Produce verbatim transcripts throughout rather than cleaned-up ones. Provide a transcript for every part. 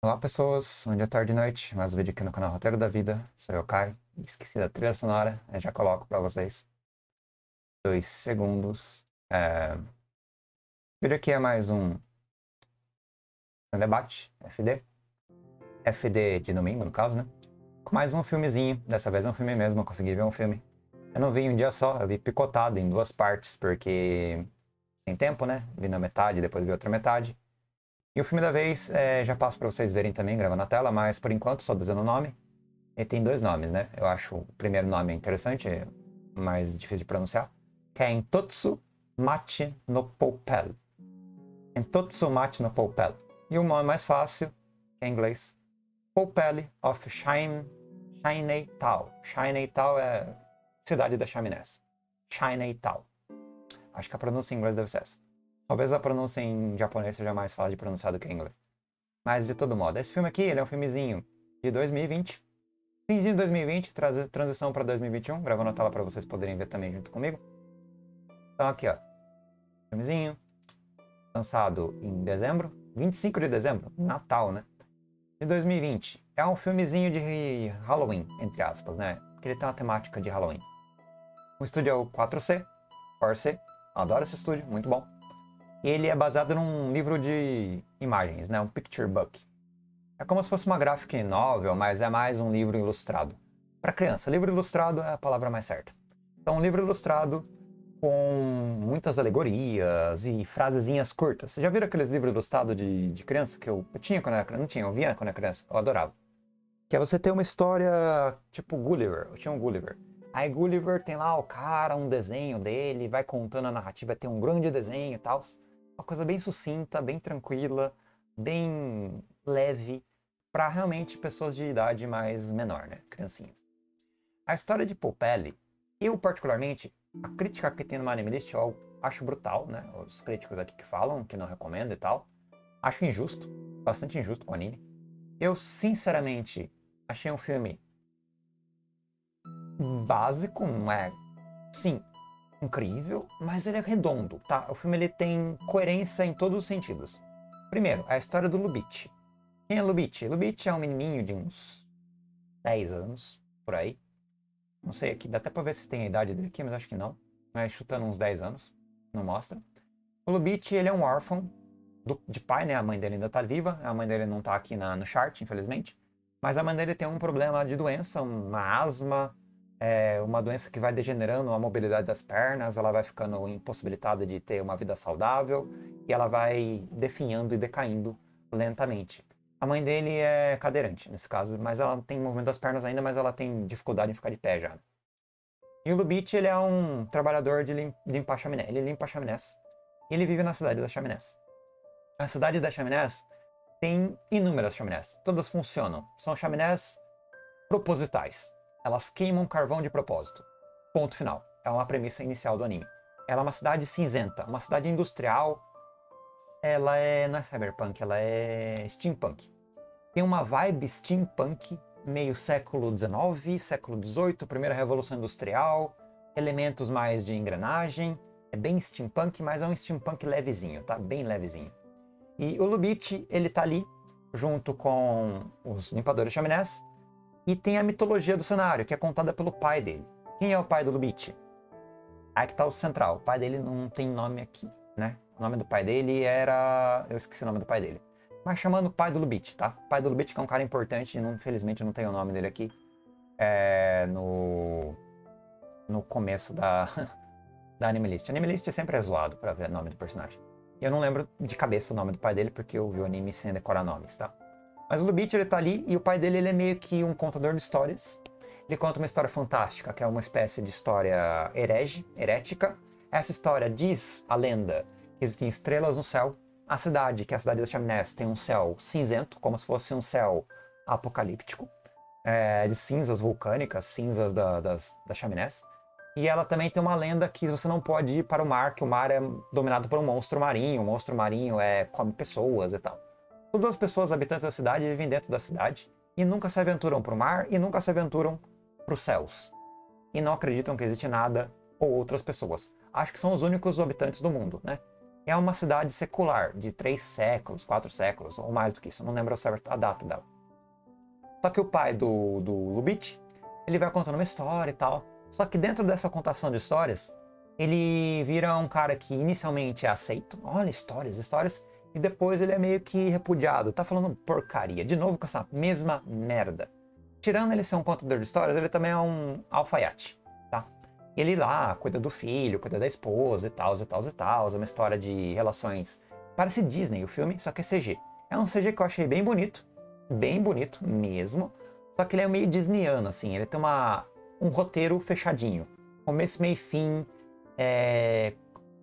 Olá pessoas, bom dia, tarde e noite, mais um vídeo aqui no canal Roteiro da Vida, sou eu, Caio, esqueci da trilha sonora, eu já coloco pra vocês, dois segundos. É... O vídeo aqui é mais um, um debate, F D, F D de domingo no caso, né, com mais um filmezinho, dessa vez é um filme mesmo, eu consegui ver um filme. Eu não vi em um dia só, eu vi picotado em duas partes, porque sem tempo, né, vi na metade, depois vi outra metade. E o filme da vez, é, já passo pra vocês verem também, gravando na tela, mas por enquanto só dizendo o nome. Ele tem dois nomes, né? Eu acho o primeiro nome interessante, é mais difícil de pronunciar, que é Entotsu Machi no Poupel. Entotsu Machi no Poupel. E o nome mais fácil, que é em inglês, Poupel of Shine, Chinatown. Chinatown é cidade da chaminés. Chinatown. Acho que a pronúncia em inglês deve ser essa. Talvez a pronúncia em japonês seja mais fácil de pronunciar do que em inglês. Mas de todo modo, esse filme aqui, ele é um filmezinho de dois mil e vinte. Finzinho de dois mil e vinte, traz, transição para dois mil e vinte e um, gravando a tela para vocês poderem ver também junto comigo. Então aqui, ó, filmezinho, lançado em dezembro, vinte e cinco de dezembro, Natal, né? De dois mil e vinte. É um filmezinho de Halloween, entre aspas, né? Porque ele tem uma temática de Halloween. O estúdio é o quatro C, quatro C, adoro esse estúdio, muito bom. E ele é baseado num livro de imagens, né? Um picture book. É como se fosse uma graphic novel, mas é mais um livro ilustrado. Para criança, livro ilustrado é a palavra mais certa. Então, um livro ilustrado com muitas alegorias e frasezinhas curtas. Você já viram aqueles livros ilustrados de, de criança que eu, eu tinha quando eu era criança? Não tinha, eu via quando eu era criança. Eu adorava. Que é você ter uma história tipo Gulliver. Eu tinha um Gulliver. Aí Gulliver tem lá o cara, um desenho dele, vai contando a narrativa, tem um grande desenho e tal. Uma coisa bem sucinta, bem tranquila, bem leve, para realmente pessoas de idade mais menor, né? Criancinhas. A história de Popelli, eu particularmente, a crítica que tem no My Anime List eu acho brutal, né? Os críticos aqui que falam, que não recomendo e tal. Acho injusto, bastante injusto com o anime. Eu, sinceramente, achei um filme básico, não é, sim, incrível, mas ele é redondo, tá? O filme ele tem coerência em todos os sentidos. Primeiro, a história do Lubitsch. Quem é Lubitsch? Lubitsch é um menininho de uns dez anos, por aí. Não sei aqui, dá até pra ver se tem a idade dele aqui, mas acho que não. Mas chutando uns dez anos, não mostra. O Lubitsch, ele é um órfão do, de pai, né? A mãe dele ainda tá viva, a mãe dele não tá aqui na, no chart, infelizmente. Mas a mãe dele tem um problema de doença, uma asma, é, uma doença que vai degenerando a mobilidade das pernas, ela vai ficando impossibilitada de ter uma vida saudável e ela vai definhando e decaindo lentamente. A mãe dele é cadeirante, nesse caso, mas ela tem movimento das pernas ainda, mas ela tem dificuldade em ficar de pé já. E o Lubitsch, ele é um trabalhador de lim limpar chaminé. Ele limpa chaminés. E ele vive na cidade das chaminés. A cidade das chaminés tem inúmeras chaminés. Todas funcionam. São chaminés propositais. Elas queimam carvão de propósito. Ponto final. É uma premissa inicial do anime. Ela é uma cidade cinzenta, uma cidade industrial. Ela é, não é cyberpunk, ela é steampunk. Tem uma vibe steampunk, meio século dezenove, século dezoito, primeira revolução industrial, elementos mais de engrenagem. É bem steampunk, mas é um steampunk levezinho, tá? Bem levezinho. E o Lubitsch, ele tá ali, junto com os limpadores de chaminés, e tem a mitologia do cenário, que é contada pelo pai dele. Quem é o pai do Lubitsch? Aí que tá o central. O pai dele não tem nome aqui, né? O nome do pai dele era... Eu esqueci o nome do pai dele. Mas chamando o pai do Lubitsch, tá? O pai do Lubitsch, que é um cara importante, não, infelizmente não tem o nome dele aqui. É no... No começo da... da Anime List. A Anime List sempre é zoado pra ver o nome do personagem. E eu não lembro de cabeça o nome do pai dele, porque eu vi o anime sem decorar nomes, tá? Mas o Lubitsch, ele tá ali, e o pai dele, ele é meio que um contador de histórias. Ele conta uma história fantástica, que é uma espécie de história herege, herética. Essa história diz a lenda que existem estrelas no céu. A cidade, que é a cidade das chaminés, tem um céu cinzento, como se fosse um céu apocalíptico, é, de cinzas vulcânicas, cinzas da, das, das chaminés. E ela também tem uma lenda que você não pode ir para o mar, que o mar é dominado por um monstro marinho. O monstro marinho é, come pessoas e tal. Todas as pessoas habitantes da cidade vivem dentro da cidade e nunca se aventuram para o mar e nunca se aventuram para os céus. E não acreditam que existe nada ou outras pessoas. Acho que são os únicos habitantes do mundo, né? é uma cidade secular, de três séculos, quatro séculos, ou mais do que isso, não lembro a data dela. Só que o pai do, do Lubitsch, ele vai contando uma história e tal, só que dentro dessa contação de histórias, ele vira um cara que inicialmente é aceito, olha, histórias, histórias, e depois ele é meio que repudiado, tá falando porcaria, de novo com essa mesma merda. Tirando ele ser um contador de histórias, ele também é um alfaiate, tá? Ele lá cuida do filho, cuida da esposa e tal, e tal, e tal, é uma história de relações. Parece Disney o filme, só que é C G. É um C G que eu achei bem bonito, bem bonito mesmo, só que ele é meio disneyano, assim, ele tem uma, um roteiro fechadinho, começo, meio e fim, é,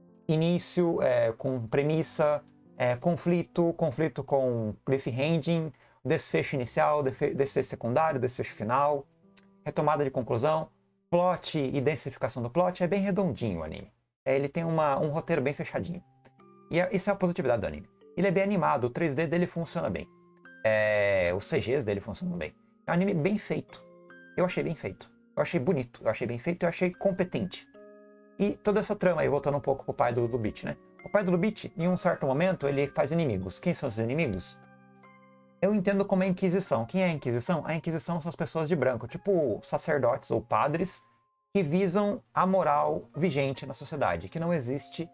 início é, com premissa, é, conflito, conflito com cliffhanging, desfecho inicial, desfecho secundário, desfecho final, retomada de conclusão, plot e densificação do plot. É bem redondinho o anime. É, ele tem uma, um roteiro bem fechadinho. E é, isso é a positividade do anime. Ele é bem animado, o três D dele funciona bem. É, os C Gs dele funcionam bem. É um anime bem feito. Eu achei bem feito. Eu achei bonito, eu achei bem feito, eu achei competente. E toda essa trama aí, voltando um pouco pro pai do Lubitsch, né? O pai do Lubitsch, em um certo momento, ele faz inimigos. Quem são esses inimigos? Eu entendo como a Inquisição. Quem é a Inquisição? A Inquisição são as pessoas de branco, tipo sacerdotes ou padres, que visam a moral vigente na sociedade, que não existe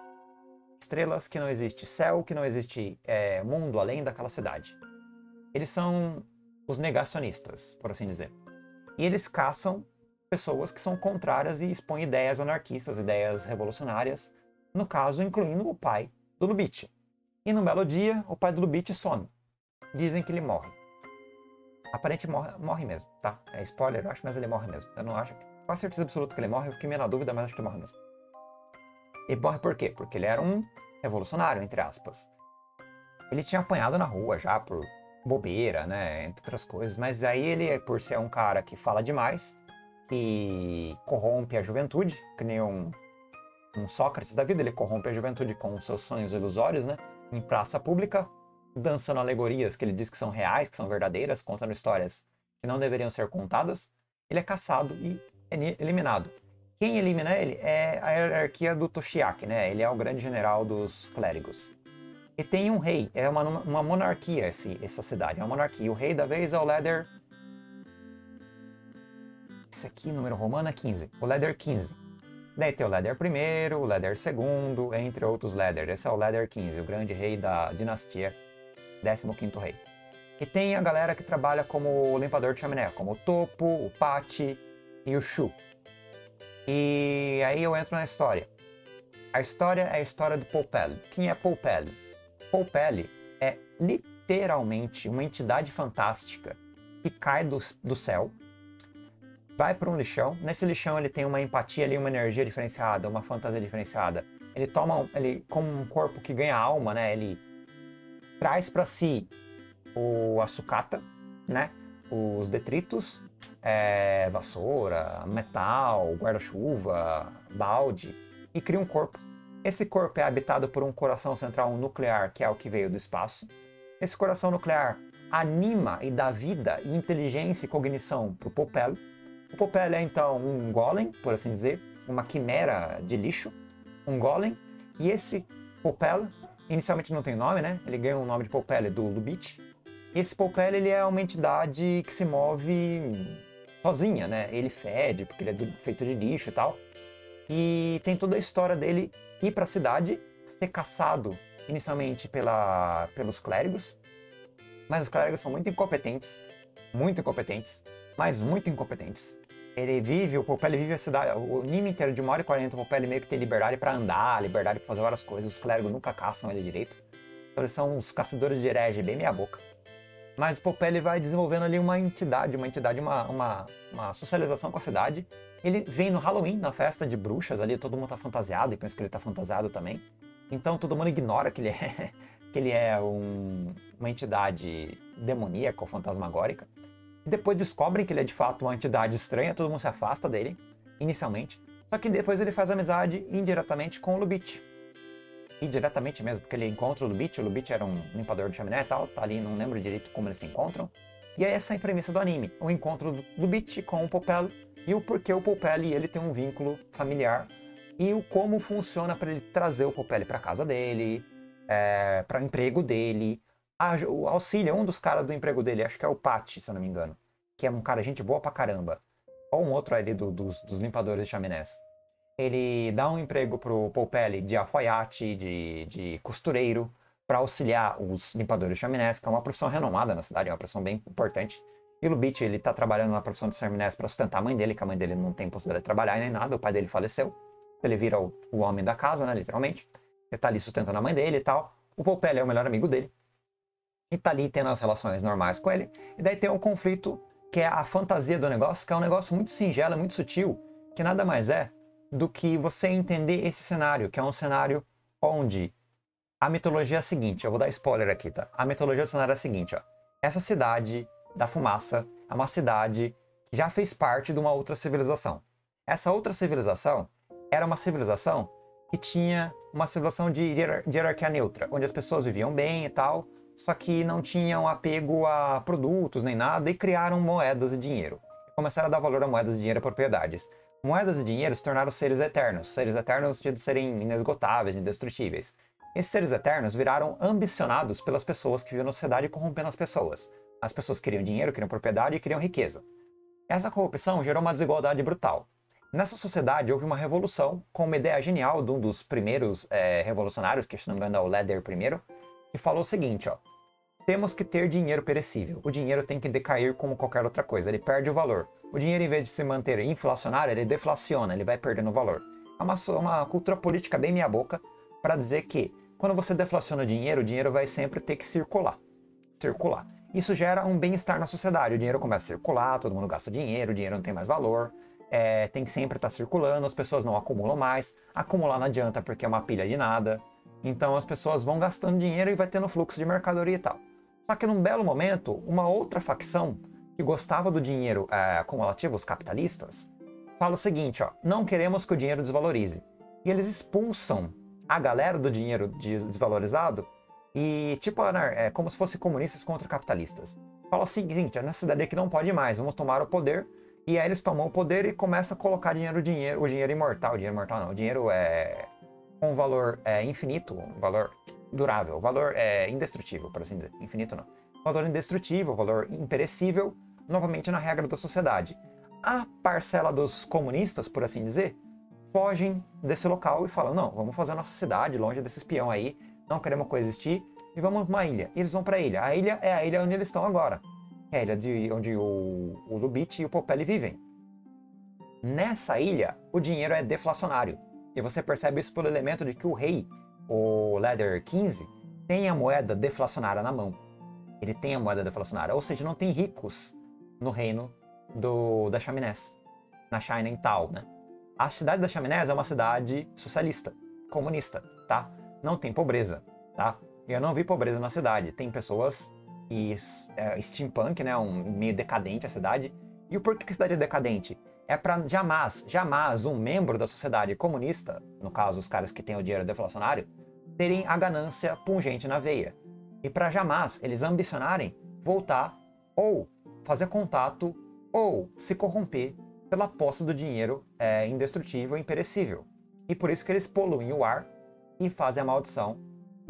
estrelas, que não existe céu, que não existe é, mundo além daquela cidade. Eles são os negacionistas, por assim dizer. E eles caçam pessoas que são contrárias e expõem ideias anarquistas, ideias revolucionárias, no caso, incluindo o pai do Lubitsch. E num belo dia, o pai do Lubitsch some. Dizem que ele morre. Aparentemente morre, morre mesmo, tá? É spoiler, eu acho, mas ele morre mesmo. Eu não acho, com a certeza absoluta que ele morre, eu fiquei meio na dúvida, mas acho que ele morre mesmo. E morre por quê? Porque ele era um revolucionário, entre aspas. Ele tinha apanhado na rua já por bobeira, né, entre outras coisas, mas aí ele, por ser um cara que fala demais e corrompe a juventude, que nem um, um Sócrates da vida, ele corrompe a juventude com seus sonhos ilusórios, né, em praça pública, dançando alegorias que ele diz que são reais, que são verdadeiras, contando histórias que não deveriam ser contadas. Ele é caçado e eliminado. Quem elimina ele é a hierarquia do Toshiaki, né, ele é o grande general dos clérigos. E tem um rei, é uma, uma monarquia esse, essa cidade, é uma monarquia. O rei da vez é o Leder... Esse aqui, número romano, é quinze. O Leder quinze. Daí tem o Leder primeiro, o Leder segundo, entre outros Leder. Esse é o Leder quinze, o grande rei da dinastia, décimo quinto rei. E tem a galera que trabalha como limpador de chaminé, como o Topo, o Pati e o Shu. E aí eu entro na história. A história é a história do Polpelli. Quem é Polpelli? Polpelli é literalmente uma entidade fantástica que cai do, do céu, vai para um lixão. Nesse lixão ele tem uma empatia ali, uma energia diferenciada, uma fantasia diferenciada. Ele toma, ele como um corpo que ganha alma, né? Ele traz para si o a sucata, né? Os detritos, é, vassoura, metal, guarda-chuva, balde, e cria um corpo. Esse corpo é habitado por um coração central nuclear, que é o que veio do espaço. Esse coração nuclear anima e dá vida e inteligência e cognição para o Polpelli. O Polpelli é então um golem, por assim dizer, uma quimera de lixo, um golem. E esse Polpelli, inicialmente não tem nome, né? Ele ganha o nome de Polpelli do Lubitsch. E esse Polpelli, ele é uma entidade que se move sozinha, né? Ele fede, porque ele é do, feito de lixo e tal. E tem toda a história dele ir para a cidade, ser caçado inicialmente pela, pelos clérigos, mas os clérigos são muito incompetentes, muito incompetentes, mas muito incompetentes. Ele vive, o Polpelli vive a cidade, o anime inteiro de uma hora e quarenta, o Polpelli meio que tem liberdade para andar, liberdade para fazer várias coisas, os clérigos nunca caçam ele direito, então eles são os caçadores de herege, bem meia boca. Mas o Polpelli vai desenvolvendo ali uma entidade, uma entidade, uma, uma, uma socialização com a cidade. Ele vem no Halloween, na festa de bruxas ali, todo mundo tá fantasiado, e pensa que ele tá fantasiado também. Então todo mundo ignora que ele é, que ele é um, uma entidade demoníaca ou fantasmagórica. E depois descobrem que ele é de fato uma entidade estranha, todo mundo se afasta dele, inicialmente. Só que depois ele faz amizade indiretamente com o Lubitsch. Indiretamente mesmo, porque ele encontra o Lubitsch, o Lubitsch era um limpador de chaminé e tal, tá ali, não lembro direito como eles se encontram. E é essa a premissa do anime, o encontro do Lubitsch com o Polpelli, e o porquê o Polpelli ele tem um vínculo familiar e o como funciona para ele trazer o Popeli para casa dele, é, para o emprego dele. A, o auxílio, um dos caras do emprego dele, acho que é o Patty, se eu não me engano, que é um cara gente boa pra caramba. Ou um outro ali do, dos, dos limpadores de chaminés. Ele dá um emprego pro Popeli de alfaiate, de, de costureiro, para auxiliar os limpadores de chaminés, que é uma profissão renomada na cidade, é uma profissão bem importante. E o Lubitsch, ele tá trabalhando na profissão de chaminés para sustentar a mãe dele, que a mãe dele não tem possibilidade de trabalhar nem nada, o pai dele faleceu. Ele vira o, o homem da casa, né, literalmente. Ele tá ali sustentando a mãe dele e tal. O Popeli é o melhor amigo dele. E tá ali tendo as relações normais com ele. E daí tem um conflito, que é a fantasia do negócio, que é um negócio muito singelo, muito sutil, que nada mais é do que você entender esse cenário, que é um cenário onde a mitologia é a seguinte, eu vou dar spoiler aqui, tá? A mitologia do cenário é a seguinte, ó. Essa cidade da fumaça é uma cidade que já fez parte de uma outra civilização. Essa outra civilização era uma civilização que tinha uma civilização de, de hierarquia neutra, onde as pessoas viviam bem e tal, só que não tinham apego a produtos nem nada e criaram moedas e dinheiro. Começaram a dar valor a moedas e dinheiro a propriedades. Moedas e dinheiro se tornaram seres eternos, seres eternos de serem inesgotáveis, indestrutíveis. Esses seres eternos viraram ambicionados pelas pessoas que viviam na sociedade, corrompendo as pessoas. As pessoas queriam dinheiro, queriam propriedade e queriam riqueza. Essa corrupção gerou uma desigualdade brutal. Nessa sociedade houve uma revolução com uma ideia genial de um dos primeiros é, revolucionários, que se não me engano é o Leder I, que falou o seguinte, ó. Temos que ter dinheiro perecível. O dinheiro tem que decair como qualquer outra coisa. Ele perde o valor. O dinheiro, em vez de se manter inflacionário, ele deflaciona, ele vai perdendo valor. É uma, uma cultura política bem meia boca para dizer que quando você deflaciona o dinheiro, o dinheiro vai sempre ter que circular. Circular. Isso gera um bem-estar na sociedade. O dinheiro começa a circular, todo mundo gasta dinheiro, o dinheiro não tem mais valor. É, tem que sempre estar circulando, as pessoas não acumulam mais. Acumular não adianta porque é uma pilha de nada. Então as pessoas vão gastando dinheiro e vai tendo fluxo de mercadoria e tal. Só que num belo momento, uma outra facção que gostava do dinheiro é, acumulativo, os capitalistas, fala o seguinte, ó, não queremos que o dinheiro desvalorize. E eles expulsam a galera do dinheiro desvalorizado e, tipo, é como se fossem comunistas contra capitalistas. Fala o seguinte, nessa cidade aqui não pode mais, vamos tomar o poder. E aí eles tomam o poder e começam a colocar dinheiro, dinheiro, o dinheiro imortal, o dinheiro imortal não, o dinheiro é com um valor é, infinito, um valor durável, valor é, indestrutível, por assim dizer. Infinito não. Valor indestrutível, valor imperecível, novamente na regra da sociedade. A parcela dos comunistas, por assim dizer, fogem desse local e falam, não, vamos fazer a nossa cidade longe desse espião aí, não queremos coexistir, e vamos para uma ilha. E eles vão para a ilha. A ilha é a ilha onde eles estão agora. É a ilha de, onde o, o Lubitsch e o Popeli vivem. Nessa ilha, o dinheiro é deflacionário. E você percebe isso pelo elemento de que o rei, o Leder quinze, tem a moeda deflacionária na mão. Ele tem a moeda deflacionária, ou seja, não tem ricos no reino do, da Chaminés, na Shining Town, né? A cidade da Chaminés é uma cidade socialista, comunista, tá? Não tem pobreza, tá? Eu não vi pobreza na cidade. Tem pessoas e é, steampunk, né? Um meio decadente a cidade. E o porquê que a cidade é decadente? É para jamais, jamais um membro da sociedade comunista, no caso os caras que têm o dinheiro deflacionário, terem a ganância pungente na veia. E para jamais eles ambicionarem voltar ou fazer contato ou se corromper pela posse do dinheiro é, indestrutível e imperecível. E por isso que eles poluem o ar e fazem a maldição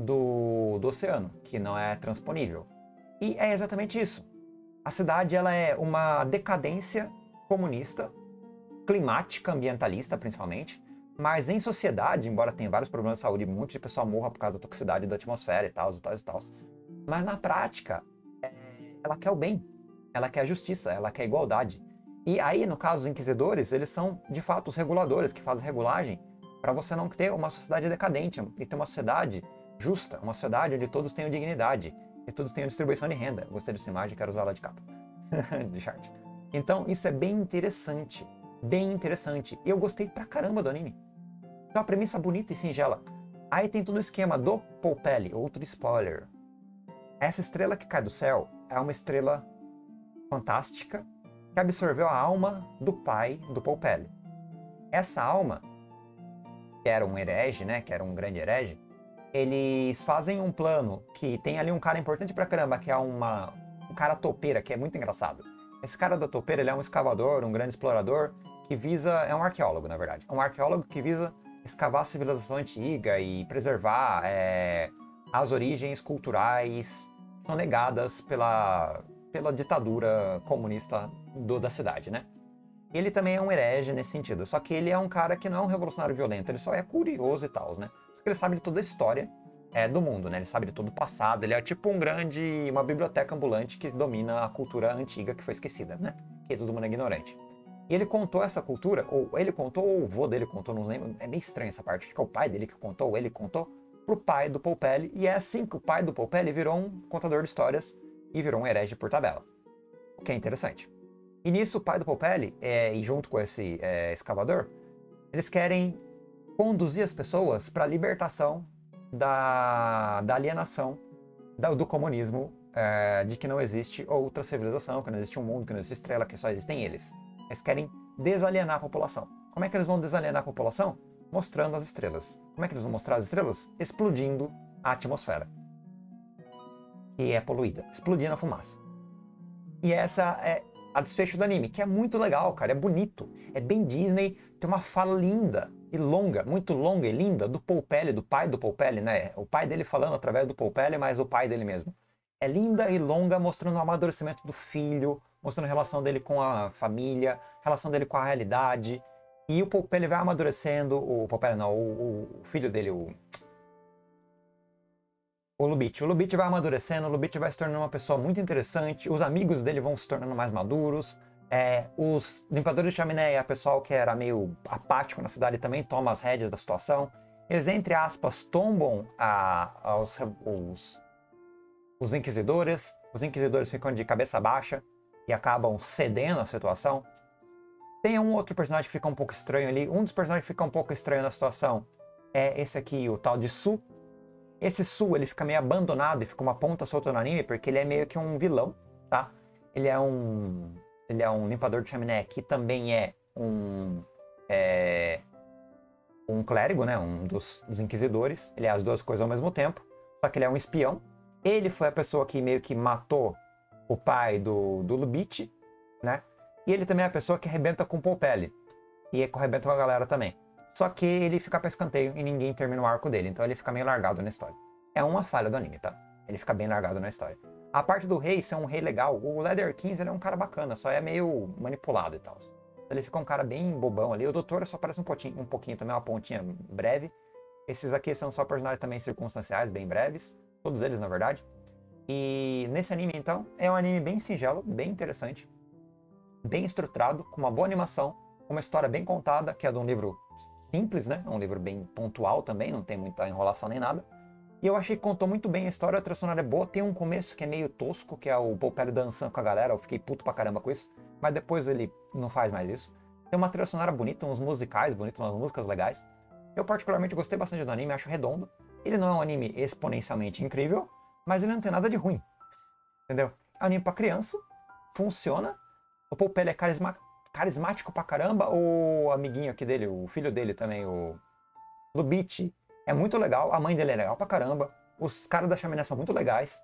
do, do oceano, que não é transponível. E é exatamente isso. A cidade ela é uma decadência comunista, climática, ambientalista principalmente, mas em sociedade, embora tenha vários problemas de saúde, muito de pessoa morra por causa da toxicidade da atmosfera e tal, e tal, e tal. Mas na prática, é, ela quer o bem, ela quer a justiça, ela quer a igualdade. E aí, no caso dos inquisidores, eles são de fato os reguladores que fazem regulagem para você não ter uma sociedade decadente e ter uma sociedade justa, uma sociedade onde todos tenham dignidade e todos tenham distribuição de renda. Gostei dessa imagem, quero usá-la de capa, de chart. Então, isso é bem interessante. Bem interessante. E eu gostei pra caramba do anime. Então, a premissa bonita e singela. Aí tem todo o esquema do Popeli, outro spoiler. Essa estrela que cai do céu é uma estrela fantástica que absorveu a alma do pai do Popeli. Essa alma, que era um herege, né, que era um grande herege, eles fazem um plano que tem ali um cara importante pra caramba, que é uma, um cara topeira, que é muito engraçado. Esse cara da topeira, ele é um escavador, um grande explorador, que visa... É um arqueólogo, na verdade. É um arqueólogo que visa escavar a civilização antiga e preservar é, as origens culturais que são negadas pela, pela ditadura comunista do, da cidade, né? Ele também é um herege nesse sentido, só que ele é um cara que não é um revolucionário violento, ele só é curioso e tal, né? Só que ele sabe de toda a história é, do mundo, né? Ele sabe de todo o passado, ele é tipo um grande, uma biblioteca ambulante que domina a cultura antiga que foi esquecida, né? Que todo mundo é ignorante. E ele contou essa cultura, ou ele contou, ou o vô dele contou, não lembro, é meio estranha essa parte, acho que é o pai dele que contou, ou ele contou, pro pai do Paul Pelly, e é assim que o pai do Paul Pelly virou um contador de histórias e virou um herege por tabela. O que é interessante. E nisso o pai do Paul Pelly, é, e junto com esse é, escavador, eles querem conduzir as pessoas para a libertação da, da alienação da, do comunismo, é, de que não existe outra civilização, que não existe um mundo, que não existe estrela, que só existem eles. Eles querem desalienar a população. Como é que eles vão desalienar a população? Mostrando as estrelas. Como é que eles vão mostrar as estrelas? Explodindo a atmosfera, que é poluída, explodindo a fumaça. E essa é a desfecho do anime, que é muito legal, cara, é bonito, é bem Disney, tem uma fala linda e longa, muito longa e linda, do Paul Pelly, do pai do Paul Pelly, né? O pai dele falando através do Paul Pelly, mas o pai dele mesmo. É linda e longa, mostrando o amadurecimento do filho, mostrando a relação dele com a família, a relação dele com a realidade. E o Paul Pelly vai amadurecendo, o Paul Pelly não, o, o filho dele, o... O Lubitsch. O Lubitsch vai amadurecendo, o Lubitsch vai se tornando uma pessoa muito interessante, os amigos dele vão se tornando mais maduros, é, os limpadores de chaminé, o pessoal que era meio apático na cidade também toma as rédeas da situação. Eles, entre aspas, tombam a, a, os, os, os inquisidores, os inquisidores ficam de cabeça baixa e acabam cedendo à situação. Tem um outro personagem que fica um pouco estranho ali, um dos personagens que fica um pouco estranho na situação é esse aqui, o tal de Su. Esse Su, ele fica meio abandonado e fica uma ponta solta no anime, porque ele é meio que um vilão, tá? Ele é um, ele é um limpador de chaminé que também é um, é, um clérigo, né? Um dos, dos inquisidores. Ele é as duas coisas ao mesmo tempo, só que ele é um espião. Ele foi a pessoa que meio que matou o pai do, do Lubitsch, né? E ele também é a pessoa que arrebenta com o Paul Pelly. E arrebenta com a galera também. Só que ele fica pra escanteio e ninguém termina o arco dele, então ele fica meio largado na história. É uma falha do anime, tá? Ele fica bem largado na história. A parte do rei ser um rei legal, o Leather Kings ele é um cara bacana, só é meio manipulado e tal. Ele fica um cara bem bobão ali. O doutor só parece um pouquinho, um pouquinho também, uma pontinha breve. Esses aqui são só personagens também circunstanciais, bem breves. Todos eles, na verdade. E nesse anime, então, é um anime bem singelo, bem interessante. Bem estruturado, com uma boa animação. Uma história bem contada, que é de um livro simples, né? É um livro bem pontual também, não tem muita enrolação nem nada. E eu achei que contou muito bem a história, a trilha sonora é boa. Tem um começo que é meio tosco, que é o Paul Pelly dançando com a galera. Eu fiquei puto pra caramba com isso. Mas depois ele não faz mais isso. Tem uma trilha sonora bonita, uns musicais bonitos, umas músicas legais. Eu particularmente gostei bastante do anime, acho redondo. Ele não é um anime exponencialmente incrível, mas ele não tem nada de ruim. Entendeu? É um anime pra criança, funciona. O Paul Pelly é carismático. carismático pra caramba, o amiguinho aqui dele, o filho dele também, o Lubitsch, é muito legal, a mãe dele é legal pra caramba, os caras da chaminé são muito legais,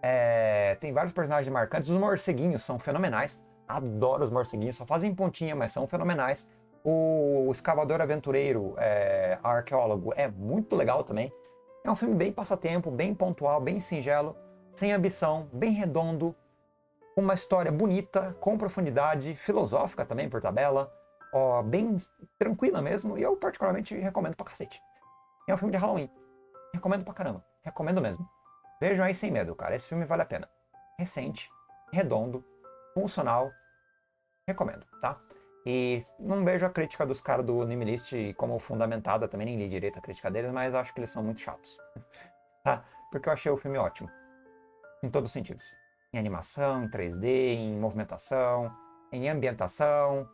é, tem vários personagens marcantes, os morceguinhos são fenomenais, adoro os morceguinhos, só fazem pontinha, mas são fenomenais, o escavador aventureiro, é, arqueólogo, é muito legal também, é um filme bem passatempo, bem pontual, bem singelo, sem ambição, bem redondo, uma história bonita, com profundidade, filosófica também por tabela, ó, bem tranquila mesmo, e eu particularmente recomendo pra cacete. É um filme de Halloween, recomendo pra caramba, recomendo mesmo. Vejam aí sem medo, cara, esse filme vale a pena. Recente, redondo, funcional, recomendo, tá? E não vejo a crítica dos caras do Animalist como fundamentada, também nem li direito a crítica deles, mas acho que eles são muito chatos, tá? Porque eu achei o filme ótimo, em todos os sentidos. Em animação, em três D, em movimentação, em ambientação,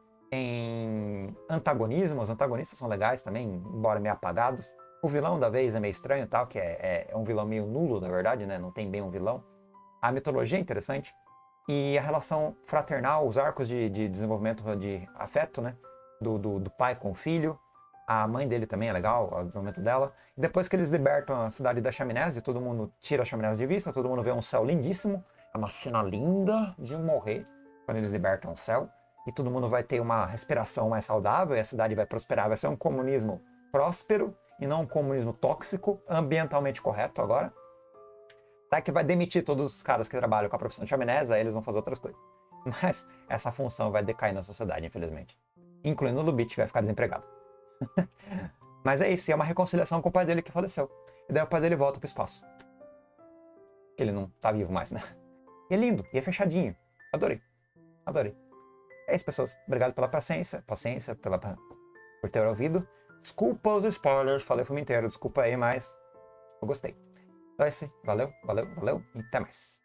em antagonismo. Os antagonistas são legais também, embora meio apagados. O vilão da vez é meio estranho, tal, que é, é um vilão meio nulo, na verdade, né? Não tem bem um vilão. A mitologia é interessante. E a relação fraternal, os arcos de, de desenvolvimento de afeto, né? Do, do, do pai com o filho. A mãe dele também é legal, o desenvolvimento dela. E depois que eles libertam a cidade da Chaminés, e todo mundo tira a Chaminés de vista, todo mundo vê um céu lindíssimo. É uma cena linda de morrer, quando eles libertam o céu. E todo mundo vai ter uma respiração mais saudável, e a cidade vai prosperar, vai ser um comunismo próspero e não um comunismo tóxico, ambientalmente correto agora. Tá, que vai demitir todos os caras que trabalham com a profissão de chaminé, aí eles vão fazer outras coisas. Mas essa função vai decair na sociedade, infelizmente. Incluindo o Lubitsch, que vai ficar desempregado. Mas é isso, e é uma reconciliação com o pai dele que faleceu. E daí o pai dele volta pro espaço. Que ele não tá vivo mais, né? E é lindo, e é fechadinho. Adorei. Adorei. É isso, pessoas. Obrigado pela paciência. Paciência, pela, por ter ouvido. Desculpa os spoilers, falei o filme inteiro. Desculpa aí, mas eu gostei. Então é isso. Valeu, valeu, valeu. E até mais.